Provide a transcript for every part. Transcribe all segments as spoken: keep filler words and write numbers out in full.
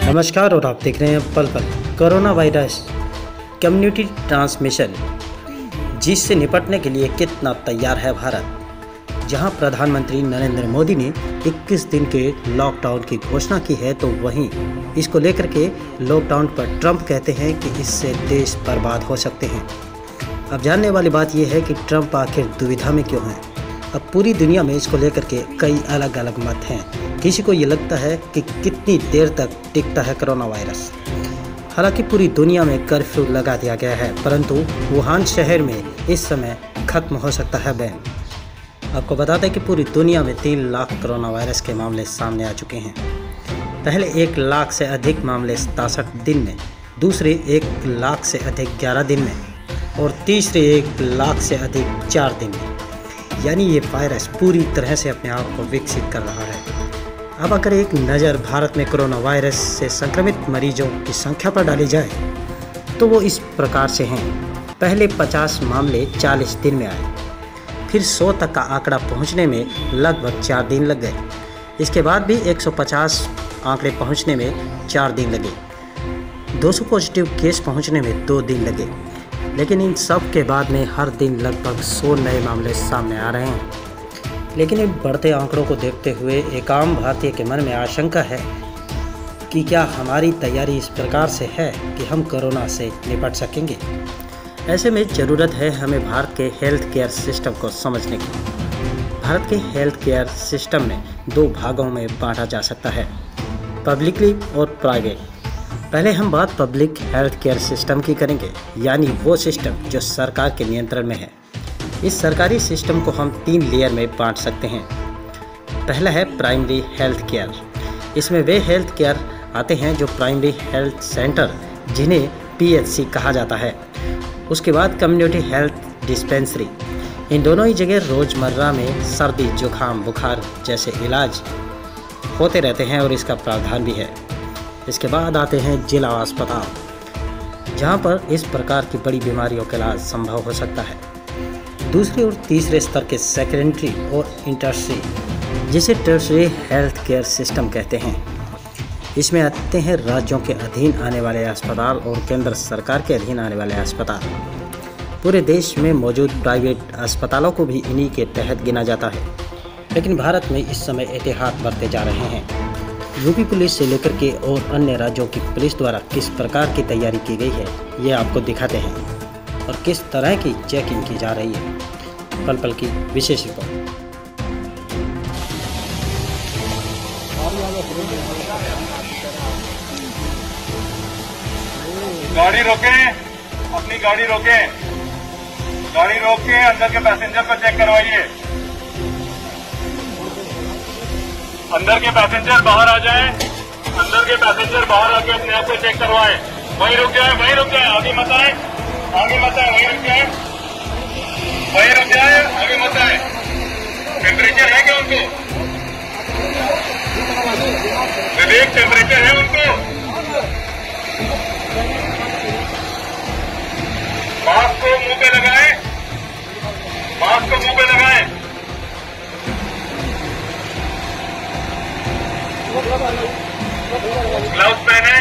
नमस्कार और आप देख रहे हैं पल पल। कोरोना वायरस कम्युनिटी ट्रांसमिशन, जिससे निपटने के लिए कितना तैयार है भारत। जहां प्रधानमंत्री नरेंद्र मोदी ने इक्कीस दिन के लॉकडाउन की घोषणा की है, तो वहीं इसको लेकर के लॉकडाउन पर ट्रंप कहते हैं कि इससे देश बर्बाद हो सकते हैं। अब जानने वाली बात यह है कि ट्रंप आखिर दुविधा में क्यों हैं। अब पूरी दुनिया में इसको लेकर के कई अलग अलग मत हैं। किसी को ये लगता है कि कितनी देर तक टिकता है कोरोना वायरस। हालांकि पूरी दुनिया में कर्फ्यू लगा दिया गया है, परंतु वुहान शहर में इस समय खत्म हो सकता है बैन। आपको बता दें कि पूरी दुनिया में तीन लाख कोरोना वायरस के मामले सामने आ चुके हैं। पहले एक लाख से अधिक मामले सतासठ दिन में, दूसरे एक लाख से अधिक ग्यारह दिन में और तीसरे एक लाख से अधिक चार दिन में। यानी ये वायरस पूरी तरह से अपने आप को विकसित कर रहा है। अब अगर एक नज़र भारत में कोरोना वायरस से संक्रमित मरीजों की संख्या पर डाली जाए, तो वो इस प्रकार से हैं। पहले पचास मामले चालीस दिन में आए, फिर सौ तक का आंकड़ा पहुंचने में लगभग चार दिन लग गए। इसके बाद भी एक सौ पचास आंकड़े पहुंचने में चार दिन लगे। दो सौ पॉजिटिव केस पहुंचने में दो दिन लगे। लेकिन इन सब के बाद में हर दिन लगभग सौ नए मामले सामने आ रहे हैं। लेकिन इन बढ़ते आंकड़ों को देखते हुए एक आम भारतीय के मन में आशंका है कि क्या हमारी तैयारी इस प्रकार से है कि हम कोरोना से निपट सकेंगे। ऐसे में ज़रूरत है हमें भारत के हेल्थ केयर सिस्टम को समझने की। भारत के हेल्थ केयर सिस्टम में दो भागों में बांटा जा सकता है, पब्लिकली और प्राइवेट। पहले हम बात पब्लिक हेल्थ केयर सिस्टम की करेंगे, यानी वो सिस्टम जो सरकार के नियंत्रण में है। इस सरकारी सिस्टम को हम तीन लेयर में बांट सकते हैं। पहला है प्राइमरी हेल्थ केयर। इसमें वे हेल्थ केयर आते हैं जो प्राइमरी हेल्थ सेंटर, जिन्हें पी एच सी कहा जाता है। उसके बाद कम्युनिटी हेल्थ डिस्पेंसरी। इन दोनों ही जगह रोज़मर्रा में सर्दी, जुकाम, बुखार जैसे इलाज होते रहते हैं और इसका प्रावधान भी है। इसके बाद आते हैं जिला अस्पताल, जहां पर इस प्रकार की बड़ी बीमारियों का इलाज संभव हो सकता है। दूसरे और तीसरे स्तर के सेकेंडरी और इंटरसी, जिसे टर्शरी हेल्थ केयर सिस्टम कहते हैं। इसमें आते हैं राज्यों के अधीन आने वाले अस्पताल और केंद्र सरकार के अधीन आने वाले अस्पताल। पूरे देश में मौजूद प्राइवेट अस्पतालों को भी इन्हीं के तहत गिना जाता है। लेकिन भारत में इस समय एहतियात बरते जा रहे हैं। यूपी पुलिस से लेकर के और अन्य राज्यों की पुलिस द्वारा किस प्रकार की तैयारी की गई है, ये आपको दिखाते हैं और किस तरह की चेकिंग की जा रही है। पल पल की विशेष रिपोर्ट। गाड़ी रोकें, अपनी गाड़ी रोकें, गाड़ी रोक के अंदर के पैसेंजर को चेक करवाइए। अंदर के पैसेंजर बाहर आ जाएं, अंदर के पैसेंजर बाहर आके अपने आप को चेक करवाएं। वहीं रुक जाए, वहीं रुक जाए, आगे मत आए, आगे मत आए, वहीं रुक जाए, वहीं रुक जाए, आगे मत आए। टेम्परेचर है क्या उनको? विवेक, टेम्परेचर है उनको? मास्क को मुंह पे लगाएं, मास्क को मुंह पे लगाएं। ग्लव्स पहने।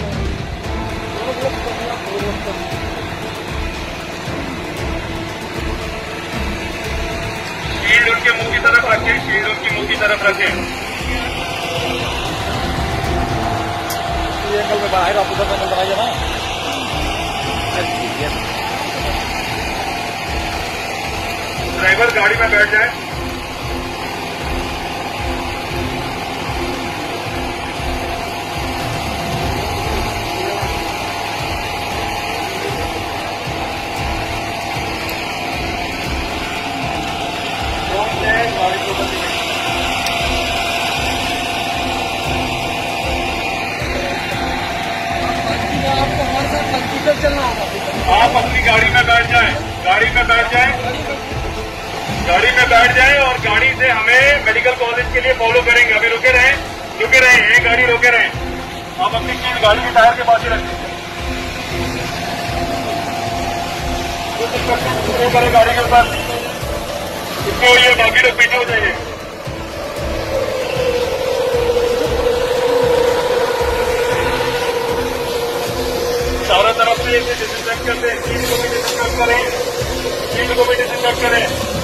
शील्ड उनके मुंह की तरफ रखें, शील्ड उनकी मुंह की तरफ रखें। ये एंगल में बाहर आप उधर एंगल बनाइए ना। ड्राइवर गाड़ी में बैठ जाए। आप अपनी गाड़ी में बैठ जाएं, गाड़ी में बैठ जाएं, गाड़ी में बैठ जाएं और गाड़ी से हमें मेडिकल कॉलेज के लिए फॉलो करेंगे। अभी रुके रहें, रुके रहें, एक गाड़ी रुके रहें। आप अपनी चीज गाड़ी के टायर के पास ही रखें। करे गाड़ी के ऊपर, इसको ये बाकी लोग पीछे हो जाइए। आइए इसे डिसइंफेक्ट करते हैं, सीट को भी डिसइंफेक्ट करें, सीट को भी डिसइंफेक्ट करें।